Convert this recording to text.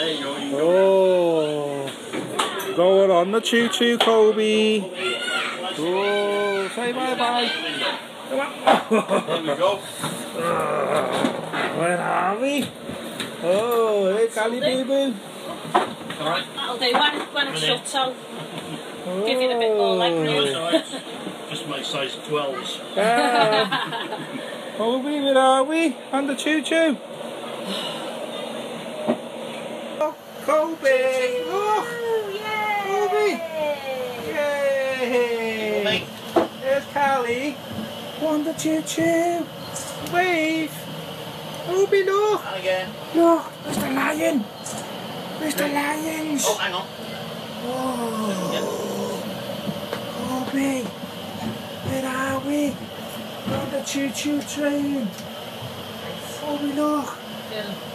there you go. You can Oh, going on the choo-choo, Kobe. Oh, say bye-bye. Come on. There we go. Where are we? Oh, hey, Callie boo-boo. Alright. That'll do when I shut, so give it a bit more leg room. Just my size 12s. Kobe, where are we? On the choo-choo. Oh, Kobe! Look! Kobe! Yay! There's Callie. On the choo-choo. Wave! Kobe, look! And again. Look! Mr. Lion! Mr. Lions! Oh, hang on. Oh! Kobe! Where are we? We're on the choo-choo train. Kobe, look! Yeah.